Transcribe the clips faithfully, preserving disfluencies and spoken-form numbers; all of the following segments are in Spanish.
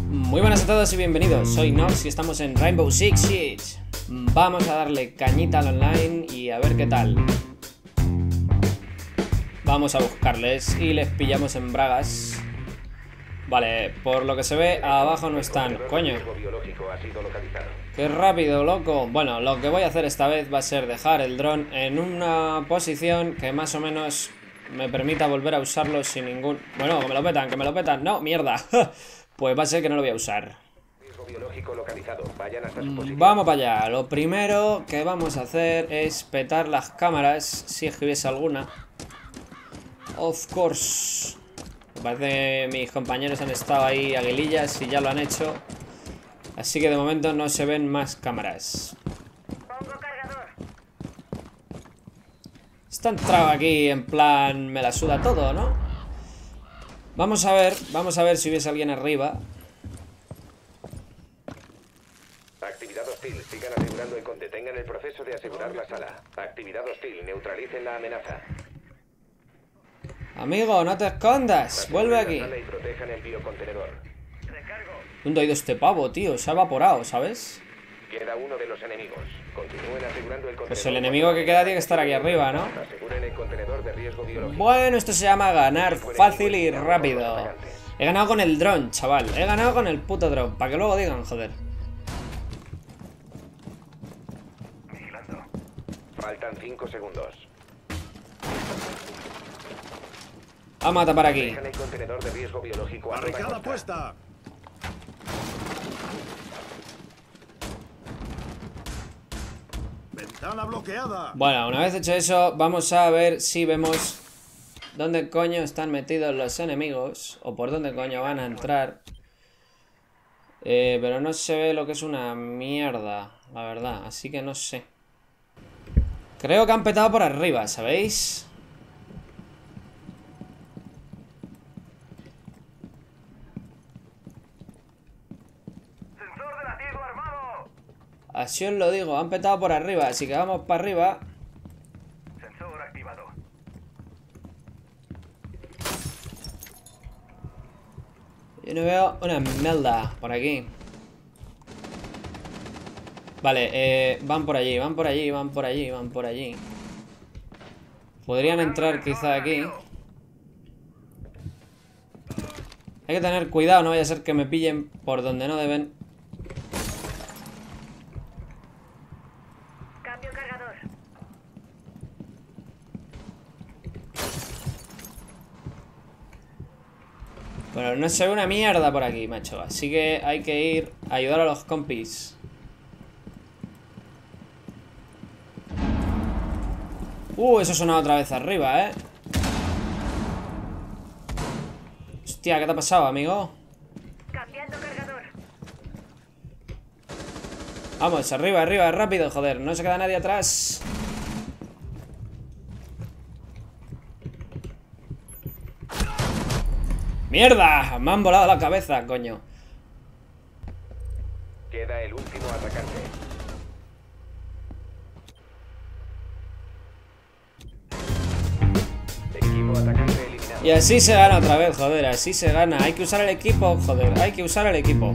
Muy buenas a todos y bienvenidos, soy Nox y estamos en Rainbow Six Siege. Vamos a darle cañita al online y a ver qué tal. Vamos a buscarles y les pillamos en bragas. Vale, por lo que se ve abajo no están. Coño, qué rápido, loco. Bueno, lo que voy a hacer esta vez va a ser dejar el dron en una posición que más o menos me permita volver a usarlo sin ningún... Bueno, que me lo petan, que me lo petan. No, mierda. Pues va a ser que no lo voy a usar. Vamos para allá. Lo primero que vamos a hacer es petar las cámaras, si es que hubiese alguna. Of course. Me parece que mis compañeros han estado ahí aguilillas y ya lo han hecho. Así que de momento no se ven más cámaras. Está entrado aquí en plan me la suda todo, ¿no? Vamos a ver, vamos a ver si hubiese alguien arriba. Actividad hostil, sigan asegurando el conte, tengan el proceso de asegurar la sala. Actividad hostil, neutralicen la amenaza. Amigo, no te escondas, vuelve aquí. Y protejan el biocontenedor. ¿Dónde ha ido este pavo, tío? Se ha evaporado, ¿sabes? Queda uno de los enemigos. Continúen asegurando el contenedor. Pues el enemigo que queda tiene que estar aquí arriba, ¿no? Aseguren el contenedor de riesgo biológico. Bueno, esto se llama ganar fácil y rápido. He ganado con el dron, chaval. He ganado con el puto dron. Para que luego digan, joder. Vigilando. Faltan cinco segundos. Vamos a tapar aquí. Dejan el contenedor de riesgo biológico. ¡Barricada puesta! ¡Ventana bloqueada! Bueno, una vez hecho eso, vamos a ver si vemos dónde coño están metidos los enemigos o por dónde coño van a entrar. Eh, pero no se ve lo que es una mierda, la verdad, así que no sé. Creo que han petado por arriba, ¿sabéis? Así os lo digo, han petado por arriba, así que vamos para arriba. Sensor activado. Yo no veo una melda por aquí. Vale, eh, van por allí, van por allí, van por allí, van por allí. Podrían entrar quizá aquí. Hay que tener cuidado, no vaya a ser que me pillen por donde no deben. Bueno, no se ve una mierda por aquí, macho. Así que hay que ir a ayudar a los compis. Uh, eso suena otra vez arriba, ¿eh? Hostia, ¿qué te ha pasado, amigo? Cambiando cargador. Vamos, arriba, arriba, rápido, joder. No se queda nadie atrás. ¡Mierda! Me han volado la cabeza, coño. Queda el último atacante. Equipo atacante eliminado. Y así se gana otra vez, joder. Así se gana. Hay que usar el equipo, joder. Hay que usar el equipo.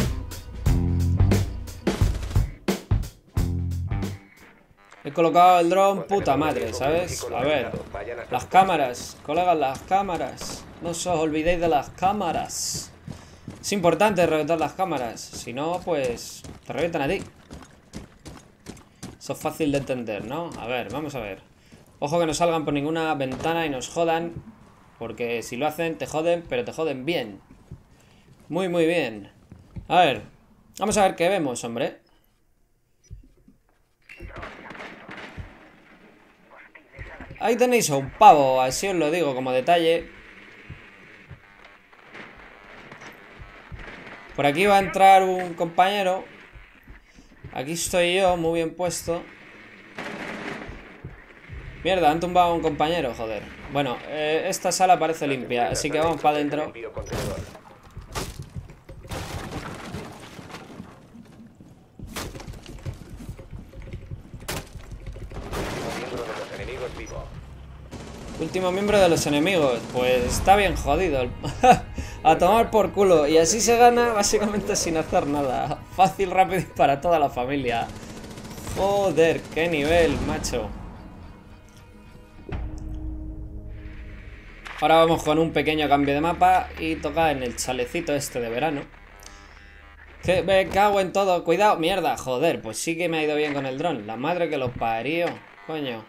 He colocado el dron puta madre, ¿sabes? A ver. Las cámaras, colegas, las cámaras. No os olvidéis de las cámaras. Es importante reventar las cámaras. Si no, pues te revientan a ti. Eso es fácil de entender, ¿no? A ver, vamos a ver. Ojo que no salgan por ninguna ventana y nos jodan. Porque si lo hacen, te joden, pero te joden bien. Muy, muy bien. A ver, vamos a ver qué vemos, hombre. Ahí tenéis a un pavo, así os lo digo como detalle. Por aquí va a entrar un compañero. Aquí estoy yo, muy bien puesto. Mierda, han tumbado a un compañero, joder. Bueno, eh, esta sala parece limpia, así que vamos para adentro. vivo. Último miembro de los enemigos. Pues está bien jodido. A tomar por culo. Y así se gana básicamente sin hacer nada. Fácil, rápido y para toda la familia. Joder, qué nivel, macho. Ahora vamos con un pequeño cambio de mapa y toca en el chalecito este de verano. Que me cago en todo. Cuidado, mierda, joder. Pues sí que me ha ido bien con el dron. La madre que lo parió, coño.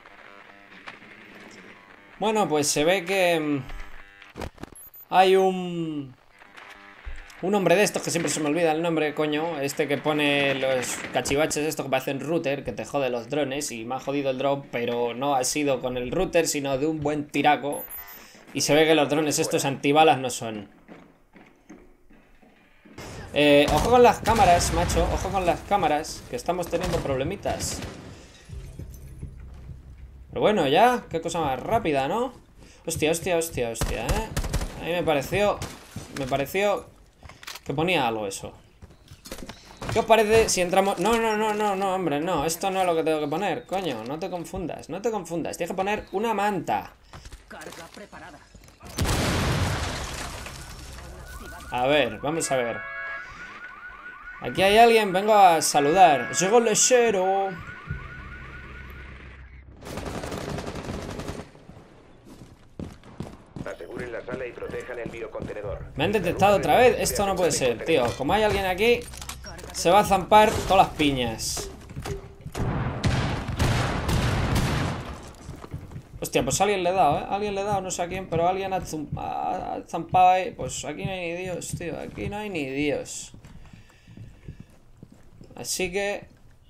Bueno, pues se ve que mmm, hay un... Un hombre de estos, que siempre se me olvida el nombre, coño. Este que pone los cachivaches, esto que parecen router, que te jode los drones. Y me ha jodido el drone, pero no ha sido con el router, sino de un buen tiraco. Y se ve que los drones estos antibalas no son. Eh, ojo con las cámaras, macho. Ojo con las cámaras, que estamos teniendo problemitas. Pero bueno, ya. Qué cosa más rápida, ¿no? Hostia, hostia, hostia, hostia, ¿eh? A mí me pareció... Me pareció... que ponía algo eso. ¿Qué os parece si entramos...? No, no, no, no, no, hombre, no. Esto no es lo que tengo que poner, coño. No te confundas, no te confundas. Tienes que poner una manta. Carga preparada. A ver, vamos a ver. Aquí hay alguien, vengo a saludar. Llegó el lechero. Aseguren la sala y protejan el biocontenedor. Me han detectado otra vez. Esto no puede ser, tío. Como hay alguien aquí, se va a zampar todas las piñas. Hostia, pues alguien le he dado, ¿eh? Alguien le he dado, no sé a quién, pero alguien ha, ha zampado ahí. Pues aquí no hay ni Dios, tío. Aquí no hay ni Dios. Así que...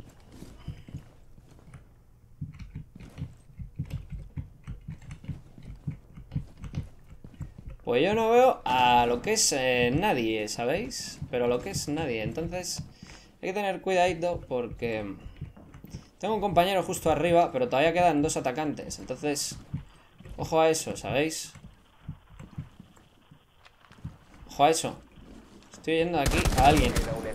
Pues yo no veo a lo que es eh, nadie, ¿sabéis? Pero lo que es nadie. Entonces hay que tener cuidadito porque... Tengo un compañero justo arriba, pero todavía quedan dos atacantes. Entonces, ojo a eso, ¿sabéis? Ojo a eso. Estoy yendo aquí a alguien.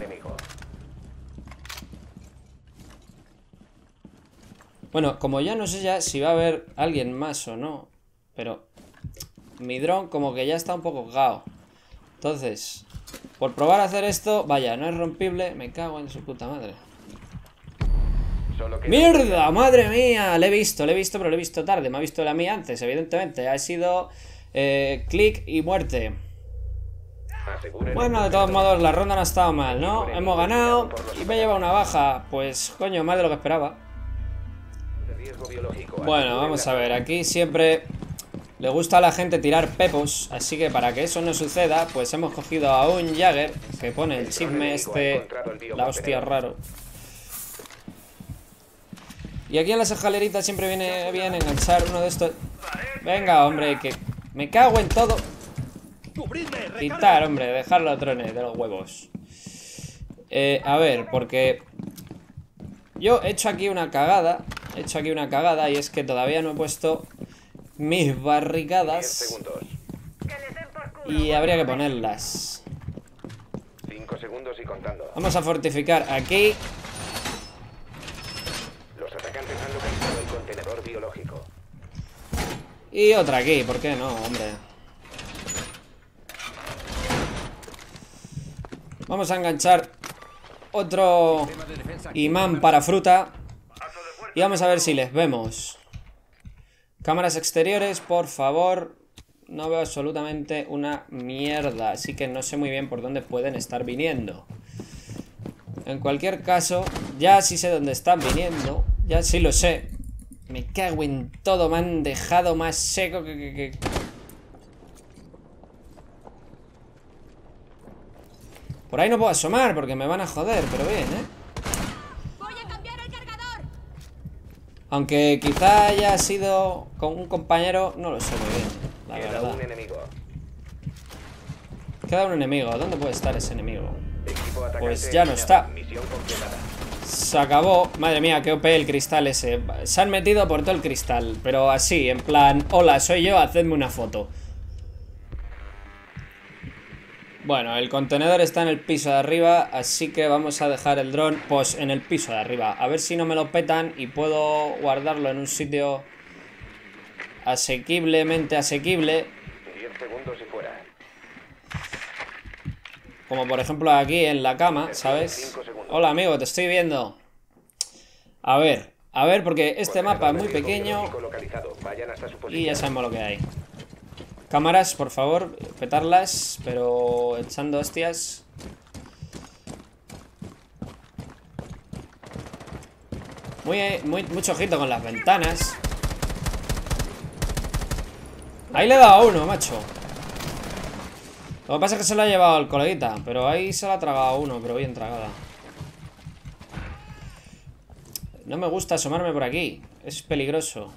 Bueno, como ya no sé ya si va a haber alguien más o no, pero mi dron como que ya está un poco cagado. Entonces, por probar a hacer esto, vaya, no es rompible. Me cago en su puta madre. ¡Mierda! ¡Madre mía! Le he visto, le he visto, pero le he visto tarde. Me ha visto la mía antes, evidentemente. Ha sido eh, clic y muerte. Bueno, de todos modos, la ronda no ha estado mal, ¿no? Hemos ganado y me lleva una baja. Pues, coño, más de lo que esperaba. Bueno, vamos a ver. Aquí siempre le gusta a la gente tirar pepos. Así que para que eso no suceda, pues hemos cogido a un Jagger que pone el chisme este, la hostia raro. Y aquí en las escaleritas siempre viene bien enganchar uno de estos. Venga, hombre, que me cago en todo. Quitar, hombre, dejar los drones de los huevos. Eh, a ver, porque yo he hecho aquí una cagada. He hecho aquí una cagada y es que todavía no he puesto mis barricadas. Y habría que ponerlas. cinco segundos y contando. Vamos a fortificar aquí. Los atacantes han localizado el contenedor biológico. Y otra aquí, ¿por qué no, hombre? Vamos a enganchar otro imán para fruta. Y vamos a ver si les vemos. Cámaras exteriores, por favor. No veo absolutamente una mierda. Así que no sé muy bien por dónde pueden estar viniendo. En cualquier caso, ya sí sé dónde están viniendo. Ya sí lo sé. Me cago en todo. Me han dejado más seco que... que, que... Por ahí no puedo asomar porque me van a joder, pero bien, ¿eh? Voy a cambiar el cargador. Aunque quizá haya sido con un compañero, no lo sé muy bien, la Queda verdad. un enemigo. Queda un enemigo. ¿Dónde puede estar ese enemigo? Equipo atacante Pues ya no eliminado. está. Misión completada. Se acabó. Madre mía, qué O P el cristal ese. Se han metido por todo el cristal. Pero así, en plan, hola, soy yo, hacedme una foto. Bueno, el contenedor está en el piso de arriba, así que vamos a dejar el dron pues en el piso de arriba. A ver si no me lo petan y puedo guardarlo en un sitio asequiblemente asequible. diez segundos y fuera. Como por ejemplo aquí en la cama, ¿sabes? Hola amigo, te estoy viendo. A ver, a ver, porque este mapa es muy pequeño y ya sabemos lo que hay. Cámaras, por favor, petarlas, pero echando hostias. Muy, muy, mucho ojito con las ventanas. Ahí le he dado a uno, macho. Lo que pasa es que se lo ha llevado al coleguita, pero ahí se lo ha tragado a uno, pero bien tragada. No me gusta asomarme por aquí, es peligroso.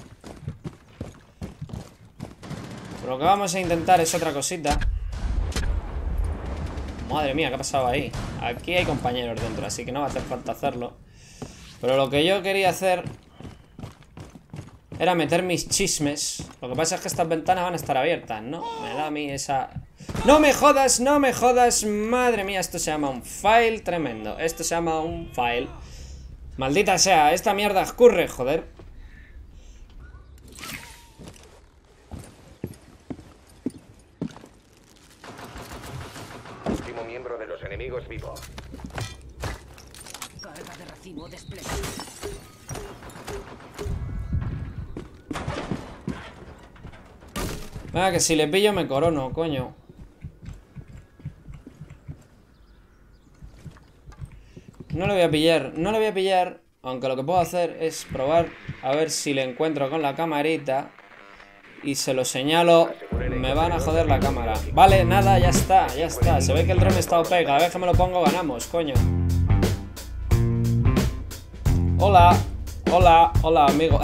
Pero lo que vamos a intentar es otra cosita. Madre mía, ¿qué ha pasado ahí? Aquí hay compañeros dentro, así que no va a hacer falta hacerlo. Pero lo que yo quería hacer era meter mis chismes. Lo que pasa es que estas ventanas van a estar abiertas, ¿no? Me da a mí esa... ¡No me jodas! ¡No me jodas! Madre mía, esto se llama un fail tremendo. Esto se llama un fail. Maldita sea, esta mierda escurre, joder. Último miembro de los enemigos vivo. Carga de racimo desplegada. Venga, que si le pillo me corono, coño. No le voy a pillar, no le voy a pillar. Aunque lo que puedo hacer es probar a ver si le encuentro con la camarita y se lo señalo. Me van a joder la cámara. Vale, nada, ya está, ya está. Se ve que el dron está O P. Cada vez que me lo pongo ganamos, coño. Hola, hola, hola, amigo.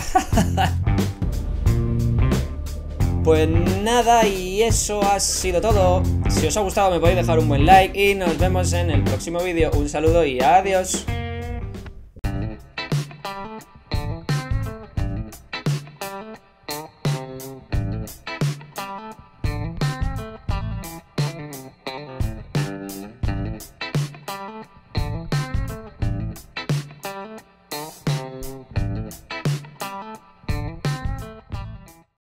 Pues nada, y eso ha sido todo. Si os ha gustado me podéis dejar un buen like y nos vemos en el próximo vídeo. Un saludo y adiós.